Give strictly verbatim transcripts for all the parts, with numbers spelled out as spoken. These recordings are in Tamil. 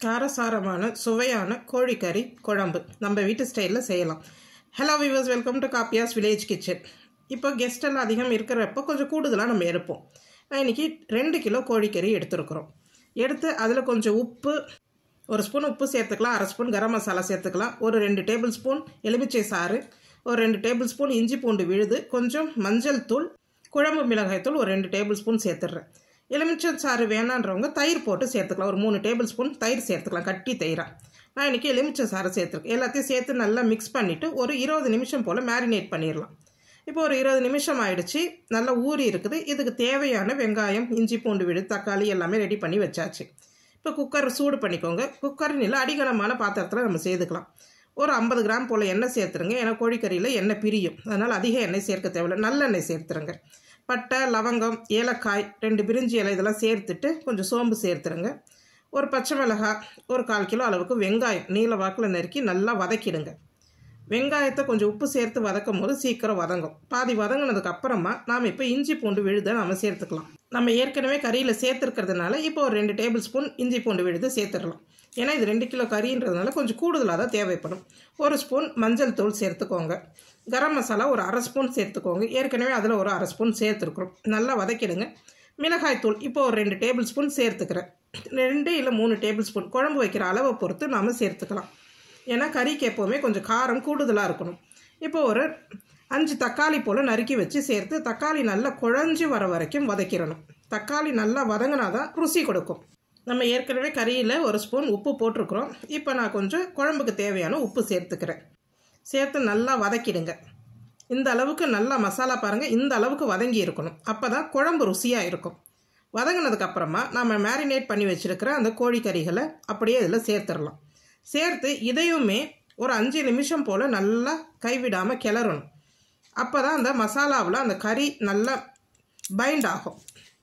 காரசாரமான சுவையான கோழிக்கறி குழம்பு நம்ம வீட்டு ஸ்டைலில் செய்யலாம். Hello viewers, welcome to Kappiya's village kitchen. இப்போ கெஸ்ட் எல்லாம் அதிகம் இருக்கிறப்போ கொஞ்சம் கூடுதலாக நம்ம எடுப்போம். நான் இன்றைக்கி ரெண்டு கிலோ கோழிக்கறி எடுத்துருக்குறோம். எடுத்து அதில் கொஞ்சம் உப்பு, ஒரு ஸ்பூன் உப்பு சேர்த்துக்கலாம், அரை ஸ்பூன் கரம் மசாலா சேர்த்துக்கலாம், ஒரு ரெண்டு டேபிள் ஸ்பூன் எலுமிச்சை சாறு, ஒரு ரெண்டு டேபிள் ஸ்பூன் இஞ்சி பூண்டு விழுது, கொஞ்சம் மஞ்சள் தூள், குழம்பு மிளகாய் தூள் ஒரு ரெண்டு டேபிள் ஸ்பூன் சேர்த்துடுறேன். எலுமிச்சை சாறு வேணான்றவங்க தயிர் போட்டு சேர்த்துக்கலாம், ஒரு மூணு டேபிள் ஸ்பூன் தயிர் சேர்த்துக்கலாம், கட்டி தயிராக. நான் இன்றைக்கி எலுமிச்சை சாறு சேர்த்துருக்கேன். எல்லாத்தையும் சேர்த்து நல்லா மிக்ஸ் பண்ணிவிட்டு ஒரு இருபது நிமிஷம் போல் மேரினேட் பண்ணிடலாம். இப்போ ஒரு இருபது நிமிஷம் ஆகிடுச்சு, நல்லா ஊறி இருக்குது. இதுக்கு தேவையான வெங்காயம், இஞ்சி பூண்டு விழுது, தக்காளி எல்லாமே ரெடி பண்ணி வச்சாச்சு. இப்போ குக்கர் சூடு பண்ணிக்கோங்க. குக்கர்னில் அடிகனமான பாத்திரத்தில் நம்ம சேர்த்துக்கலாம். ஒரு ஐம்பது கிராம் போல் எண்ணெய் சேர்த்துருங்க. ஏன்னா கோழிக்கறியில் எண்ணெய் பிரியும், அதனால் அதிக எண்ணெய் சேர்க்க தேவையில்லை, நல்லெண்ணெய் சேர்த்துருங்க. பட்டை, லவங்கம், ஏலக்காய், ரெண்டு பிரிஞ்சி இலை இதெல்லாம் சேர்த்துட்டு கொஞ்சம் சோம்பு சேர்த்துருங்க. ஒரு பச்சை மிளகாய், ஒரு கால் கிலோ அளவுக்கு வெங்காயம் நீல வாக்கில் நறுக்கி நல்லா வதக்கிடுங்க. வெங்காயத்தை கொஞ்சம் உப்பு சேர்த்து வதக்கும் போது சீக்கிரம் வதங்கும். பாதி வதங்கினதுக்கு அப்புறமா நாம் இப்போ இஞ்சி பூண்டு விழுதை நம்ம சேர்த்துக்கலாம். நம்ம ஏற்கனவே கறியில் சேர்த்துருக்கிறதுனால இப்போ ஒரு ரெண்டு டேபிள் ஸ்பூன் இஞ்சி பூண்டு விழுது சேர்த்துடலாம். ஏன்னா இது ரெண்டு கிலோ கறின்றதுனால கொஞ்சம் கூடுதலாக தான் தேவைப்படும். ஒரு ஸ்பூன் மஞ்சள் தூள் சேர்த்துக்கோங்க. கரம் மசாலா ஒரு அரை ஸ்பூன் சேர்த்துக்கோங்க. ஏற்கனவே அதில் ஒரு அரை ஸ்பூன் சேர்த்துருக்குறோம். நல்லா வதக்கிடுங்க. மிளகாய் தூள் இப்போ ஒரு ரெண்டு டேபிள் ஸ்பூன் சேர்த்துக்கிறேன். ரெண்டு இல்லை மூணு டேபிள் ஸ்பூன் குழம்பு வைக்கிற அளவை பொறுத்து நாம் சேர்த்துக்கலாம். ஏன்னா கறிக்கு எப்போவுமே கொஞ்சம் காரம் கூடுதலாக இருக்கணும். இப்போ ஒரு அஞ்சு தக்காளி போல் நறுக்கி வச்சு சேர்த்து தக்காளி நல்லா குழஞ்சி வர வரைக்கும் வதக்கிடணும். தக்காளி நல்லா வதங்கினா தான் ருசி கொடுக்கும். நம்ம ஏற்கனவே கறியில் ஒரு ஸ்பூன் உப்பு போட்டிருக்கிறோம். இப்போ நான் கொஞ்சம் குழம்புக்கு தேவையான உப்பு சேர்த்துக்கிறேன். சேர்த்து நல்லா வதக்கிடுங்க. இந்த அளவுக்கு நல்லா மசாலா பாருங்கள், இந்த அளவுக்கு வதங்கி இருக்கணும். அப்போ தான் குழம்பு ருசியாக இருக்கும். வதங்கினதுக்கப்புறமா நம்ம மேரினேட் பண்ணி வச்சுருக்கிற அந்த கோழிக்கறிகளை அப்படியே இதில் சேர்த்துடலாம். சேர்த்து இதையுமே ஒரு அஞ்சு நிமிஷம் போல் நல்லா கைவிடாமல் கிளறணும். அப்போ தான் அந்த மசாலாவில் அந்த கறி நல்லா பைண்ட் ஆகும்.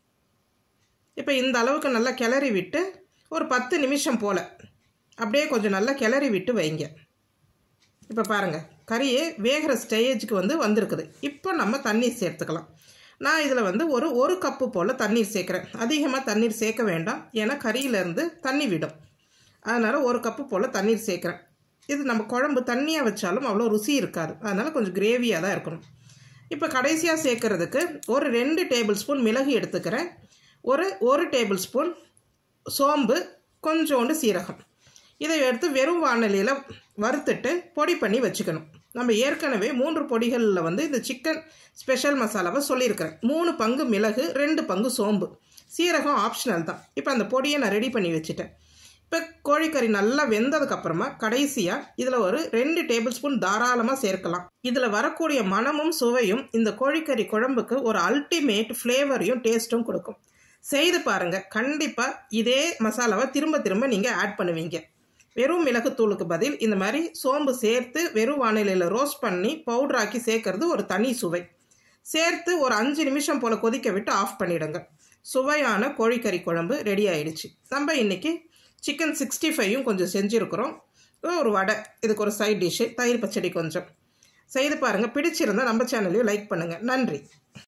இப்போ இந்த அளவுக்கு நல்லா கிளறி விட்டு ஒரு பத்து நிமிஷம் போல் அப்படியே கொஞ்சம் நல்லா கிளறி விட்டு வைங்க. இப்போ பாருங்கள், கறியே வேகிற ஸ்டேஜுக்கு வந்து வந்திருக்குது. இப்போ நம்ம தண்ணீர் சேர்த்துக்கலாம். நான் இதில் வந்து ஒரு ஒரு கப்பு போல் தண்ணீர் சேர்க்குறேன். அதிகமாக தண்ணீர் சேர்க்க வேண்டாம், ஏன்னா கறியிலேருந்து தண்ணி விடும். அதனால் ஒரு கப்பு போல் தண்ணீர் சேர்க்குறேன். இது நம்ம குழம்பு தண்ணியாக வச்சாலும் அவ்வளோ ருசி இருக்காது, அதனால் கொஞ்சம் கிரேவியாக தான் இருக்கணும். இப்போ கடைசியாக சேர்க்குறதுக்கு ஒரு ரெண்டு டேபிள் ஸ்பூன் மிளகு எடுத்துக்கிறேன். ஒரு ஒரு டேபிள் ஸ்பூன் சோம்பு, கொஞ்சோண்டு சீரகம். இதை எடுத்து வெறும் வாணலியில் வறுத்துட்டு பொடி பண்ணி வச்சுக்கணும். நம்ம ஏற்கனவே மூன்று பொடிகளில் வந்து இந்த சிக்கன் ஸ்பெஷல் மசாலாவை சொல்லியிருக்கிறேன். மூணு பங்கு மிளகு, ரெண்டு பங்கு சோம்பு, சீரகம் ஆப்ஷனல் தான். இப்போ அந்த பொடியை நான் ரெடி பண்ணி வச்சுட்டேன். இப்போ கோழிக்கறி நல்லா வெந்ததுக்கப்புறமா கடைசியாக இதில் ஒரு ரெண்டு டேபிள் ஸ்பூன் தாராளமாக சேர்க்கலாம். இதில் வரக்கூடிய மணமும் சுவையும் இந்த கோழிக்கறி குழம்புக்கு ஒரு அல்டிமேட் ஃப்ளேவரையும் டேஸ்ட்டும் கொடுக்கும். செய்து பாருங்கள், கண்டிப்பாக இதே மசாலாவை திரும்ப திரும்ப நீங்கள் ஆட் பண்ணுவீங்க. வெறும் மிளகுத்தூளுக்கு பதில் இந்த மாதிரி சோம்பு சேர்த்து வெறும் வானிலையில் ரோஸ்ட் பண்ணி பவுடராக்கி சேர்க்கறது ஒரு தனி சுவை. சேர்த்து ஒரு அஞ்சு நிமிஷம் போல் கொதிக்க விட்டு ஆஃப் பண்ணிவிடுங்க. சுவையான கோழிக்கறி குழம்பு ரெடி ஆயிடுச்சு. நம்ம இன்றைக்கி சிக்கன் சிக்ஸ்டி ஃபைவும் கொஞ்சம் செஞ்சுருக்குறோம். ஒரு வடை, இதுக்கு ஒரு சைட் டிஷ்ஷு, தயிர் பச்சடி கொஞ்சம். செய்து பாருங்கள். பிடிச்சிருந்தால் நம்ம சேனலையும் லைக் பண்ணுங்கள். நன்றி.